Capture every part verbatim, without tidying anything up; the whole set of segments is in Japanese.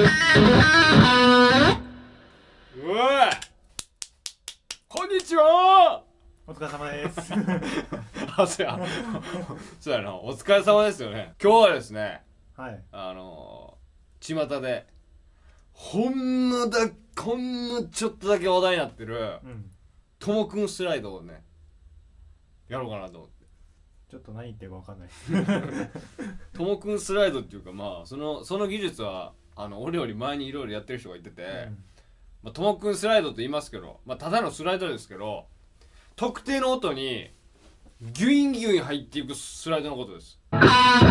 うわこんにちは。 お疲れ様です。 あ、そうやそうやな、お疲れ様ですよね。今日はですね、 はい、 あのー、巷でほんのだこんのちょっとだけ話題になってる、うん、ともくんスライドをねやろうかなと思って。 ちょっと何言ってるか分かんないともくんスライドっていうか、まあそのその技術はあの俺より前にいろいろやってる人がいてて、うん、まあ、ともくんスライドって言いますけど、まあ、ただのスライドですけど、特定の音にギュインギュイン入っていくスライドのことです。こ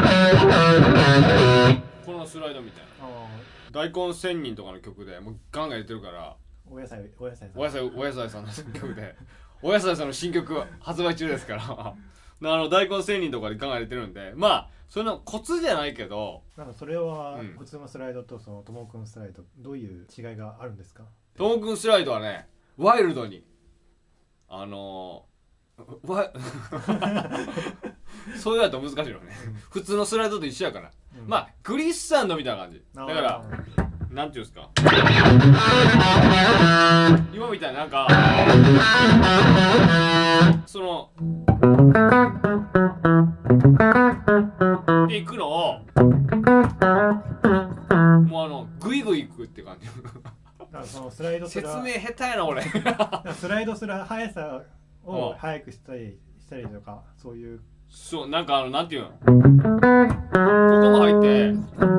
のスライドみたいな大根千人とかの曲でもうガンガン入れてるから、 お野菜お野菜さんお野菜お野菜さんの曲でお野菜さんの新曲発売中ですからあの大根千人とかでガンガン入れてるんで、まあそれのコツじゃないけど、 なんかそれは普通のスライドとそのともくんスライドどういう違いがあるんですか？ ともくんスライドはね、ワイルドにあのー、わそういうやと難しいのね、うん、普通のスライドと一緒やから、うん、まあグリッサンドみたいな感じだから、なんていうんですか、今みたいななんかそのでいくのをもうあのグイグイいくって感じそのスライドする説明下手やな俺スライドする速さを速くしたりしたりとか、そういう、 そう、なんかあのなんていうの、ここも入って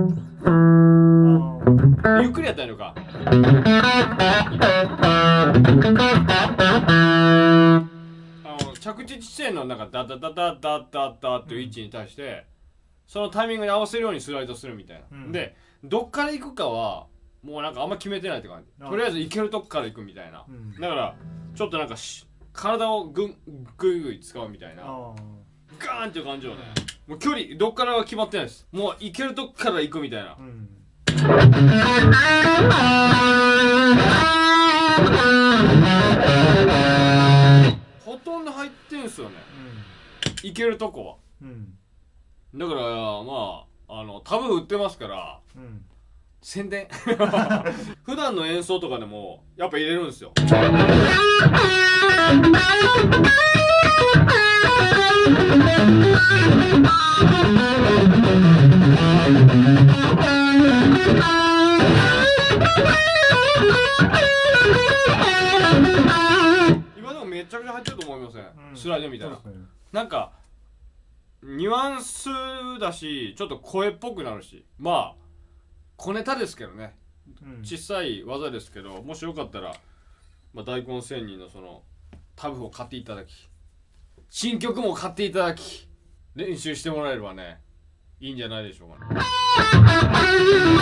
ゆっくりやったらいいのか、あの着地地点のなんかダダダダダダダっていう位置に対して、うん、そのタイミングに合わせるようにスライドするみたいな、うん、でどっから行くかはもうなんかあんま決めてないって感じ。とりあえず行けるとこから行くみたいな、うん、だからちょっとなんかし体をぐんぐいぐい使うみたいな、ガーンっていう感じをね、もう距離どっからは決まってないです。もう行けるとこから行くみたいな、うん、ほとんど入ってんすよね、うん、行けるとこは、うん、だからまああのタブー売ってますから、うん、宣伝普段の演奏とかでもやっぱ入れるんですよ。今でもめちゃくちゃ入ってると思いません、うん、スライドみたいな、ね、なんかニュアンスだしちょっと声っぽくなるし、まあ小ネタですけどね、うん、小さい技ですけど、もしよかったら、まあ、大根千人のそのタブを買っていただき、新曲も買っていただき、練習してもらえればねいいんじゃないでしょうかね。